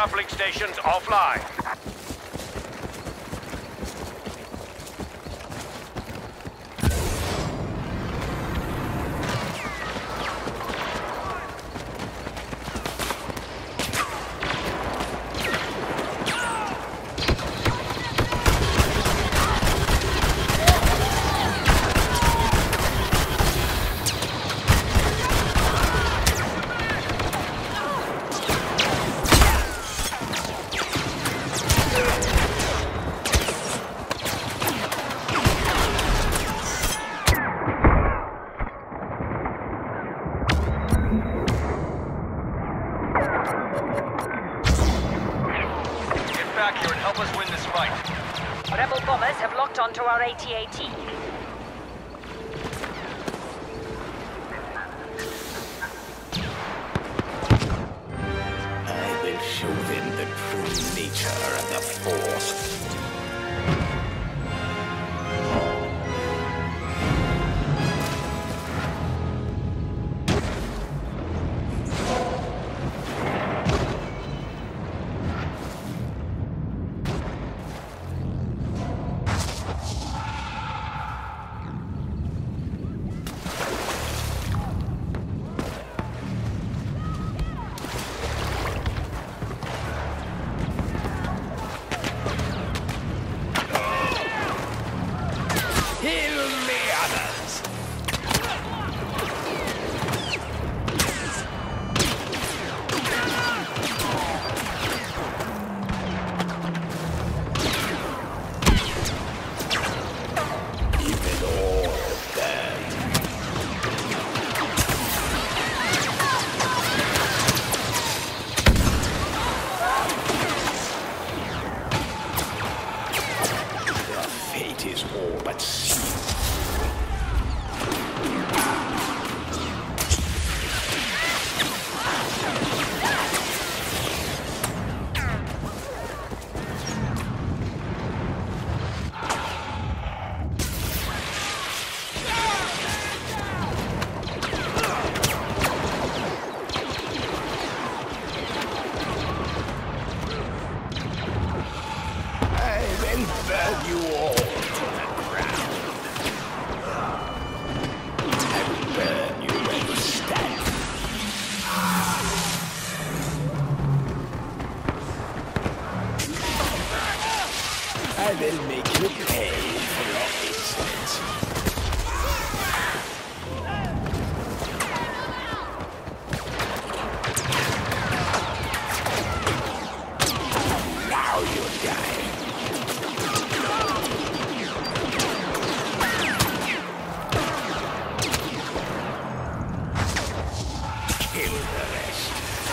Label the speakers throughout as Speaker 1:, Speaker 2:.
Speaker 1: uplink stations offline.
Speaker 2: Back here and help us win this fight.
Speaker 3: Rebel bombers have locked onto our AT-AT.
Speaker 4: I will show them the true nature of the Force. I will make you pay for your insolence. Now you'll die. Kill the rest.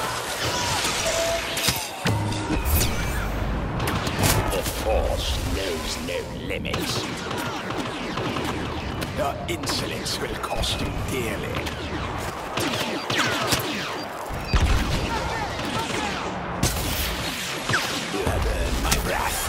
Speaker 4: The Force knows no limits. Your insolence will cost you dearly. You have earned my wrath.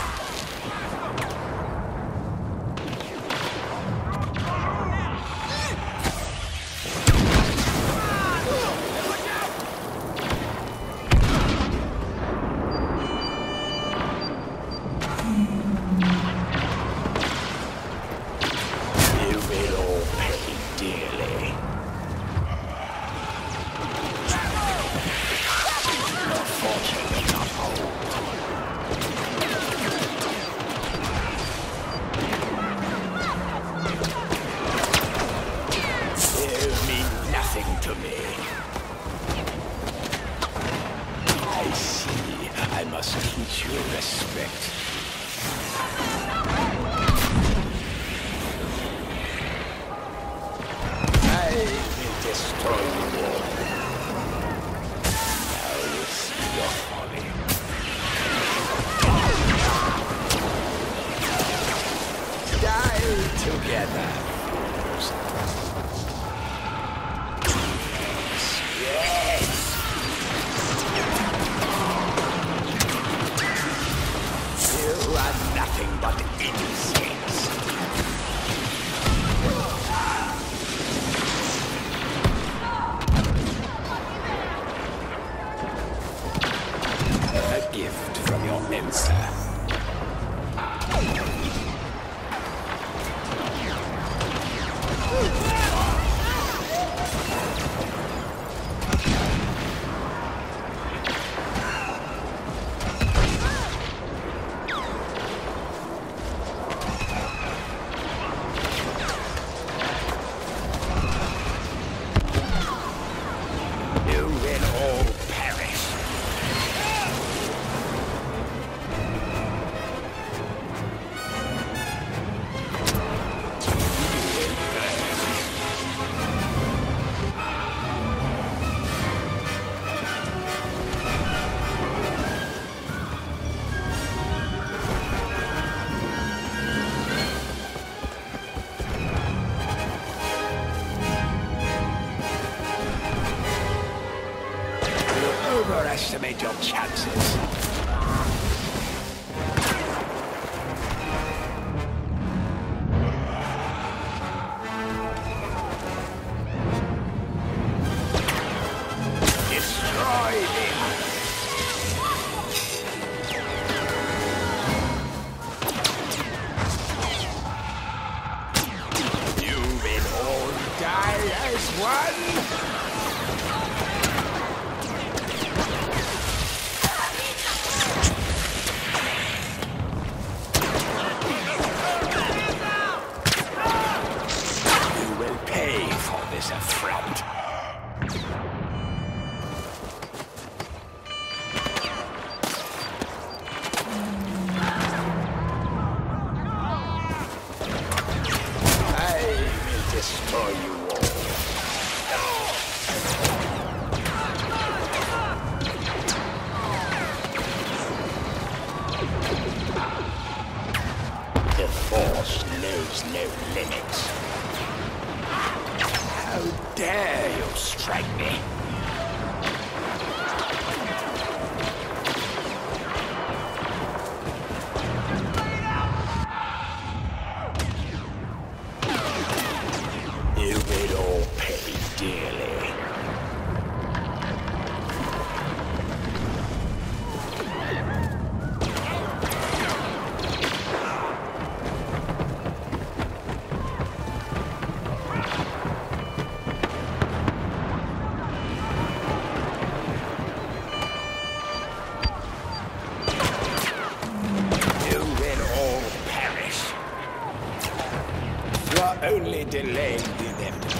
Speaker 4: overestimate your chances. Destroy them. You will all die as one. This affront. I will destroy you all. The Force knows no limits. How dare you strike me? You will all pay dearly. Only delaying the inevitable.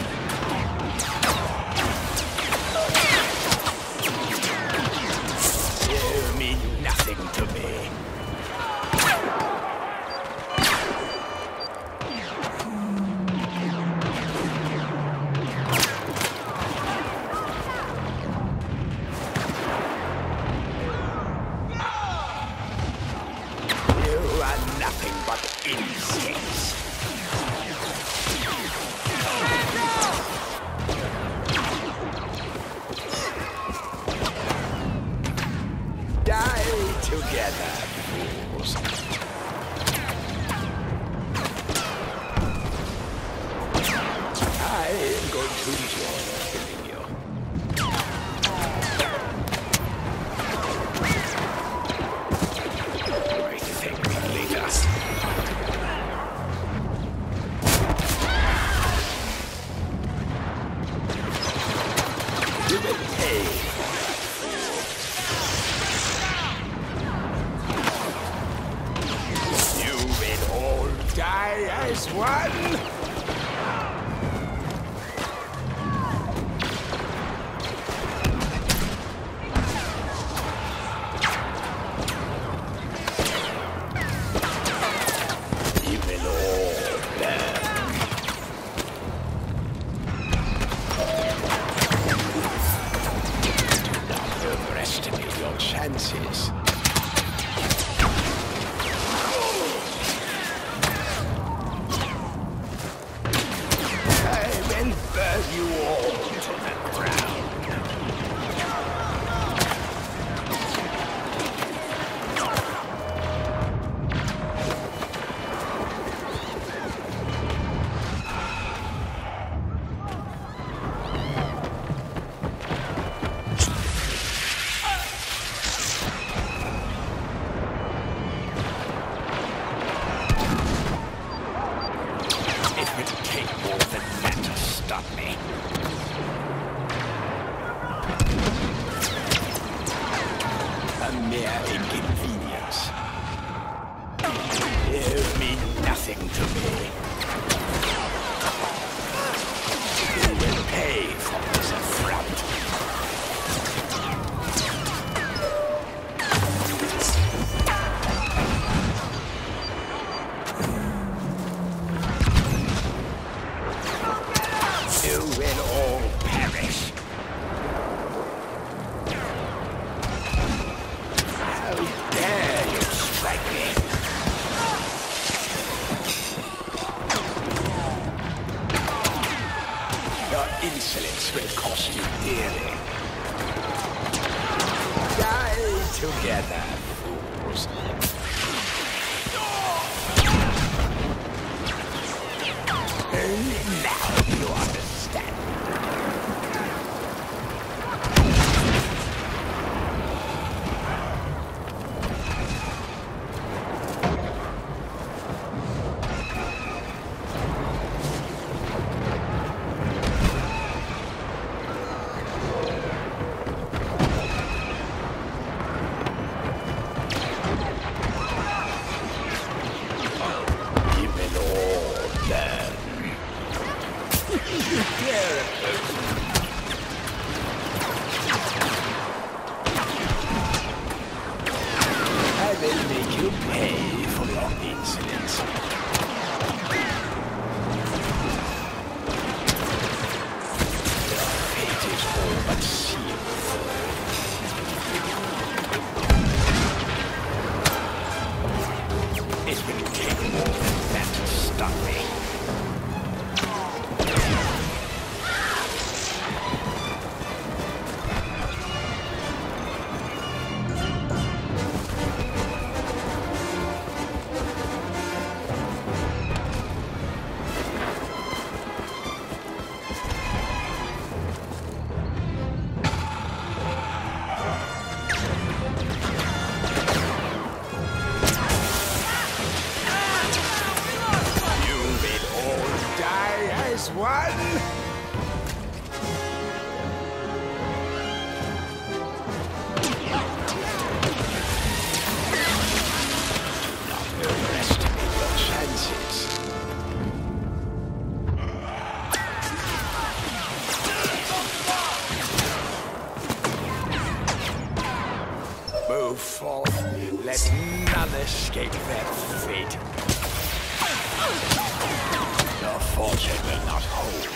Speaker 4: You mean nothing to me. You are nothing but insects. Together, fools. I am going to enjoy killing you. Great thing, leader. You will pay. Die as one! You will all burn. Do not overestimate your chances. Burn you all to the ground. It will take more than that to stop me. A mere inconvenience. You mean nothing to me. You will pay for this affront. You will all perish. How dare you strike me? Your insolence will cost you dearly. together, fools. Now you understand. I will make you pay for your insolence. Your fate is all but sealed. It will take more than that to stop me. One. Not overestimate your chances. Move forth. Let none escape their fate. Your fortune will not hold.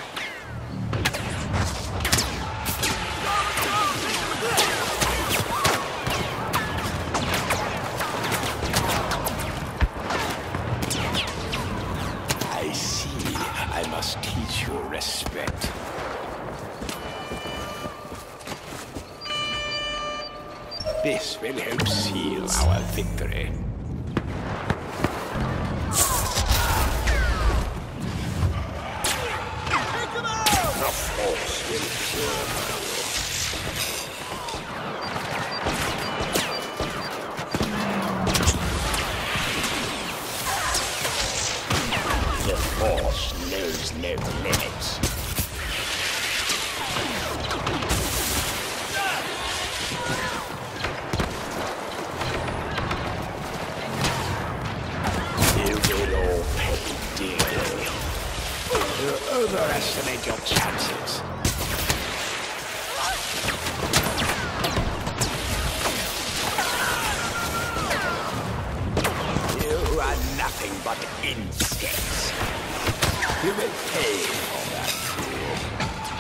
Speaker 4: I see. I must teach you respect. This will help seal our victory. The Force knows no limits. You will all pay dearly. You overestimate your chances. You are nothing but insects. You will pay for that, fool.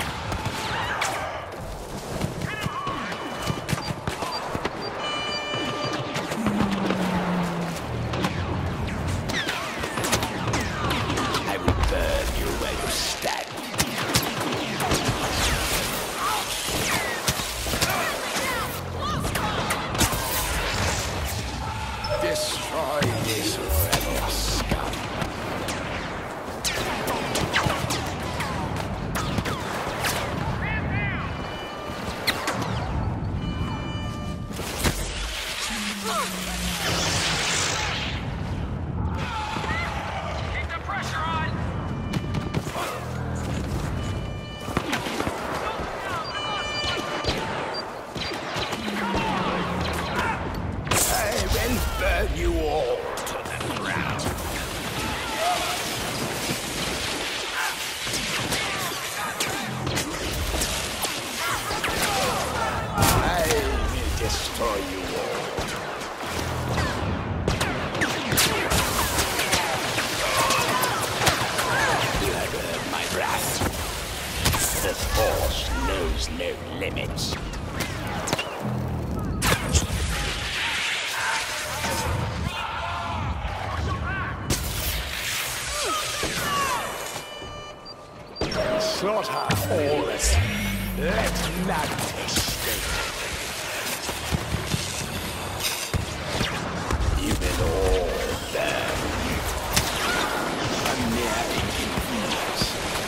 Speaker 4: I will burn you where you stand. Destroy this rebel scum.
Speaker 2: Keep the pressure on!
Speaker 4: I will burn you all to the ground. I will destroy you all. You have earned my wrath. The Force knows no limits. Slaughter all of them. Let none escape. will all burn. A mere inconvenience.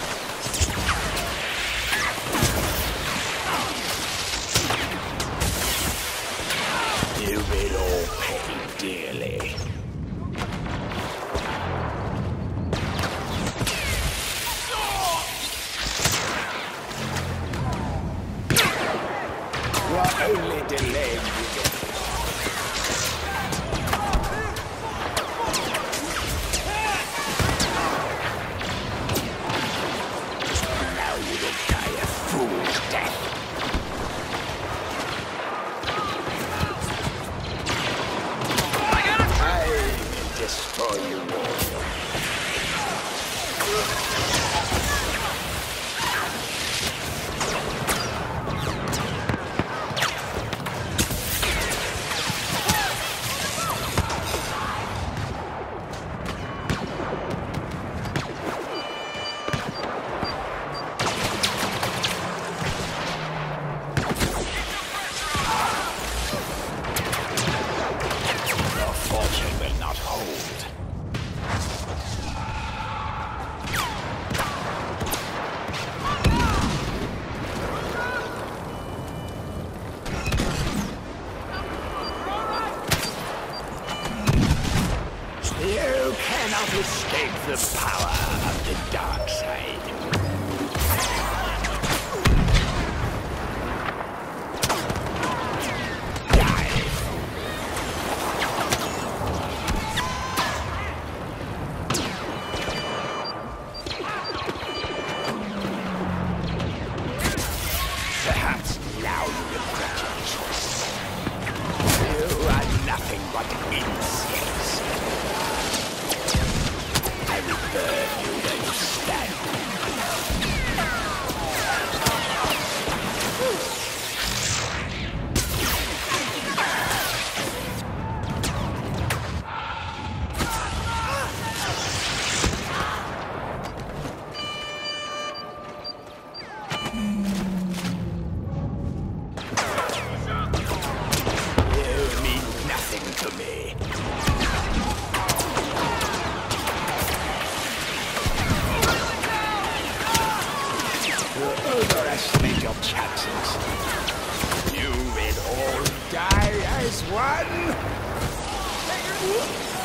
Speaker 4: You will all pay dearly. You are only delaying the Now you will die a fool's death. I will destroy you all. Your fortune will not hold. You cannot escape the power of the dark side. Die. Perhaps now you regret your choice. You are nothing but insects. I will burn you where you stand. You mean nothing to me. You overestimate your chances. You will all die as one.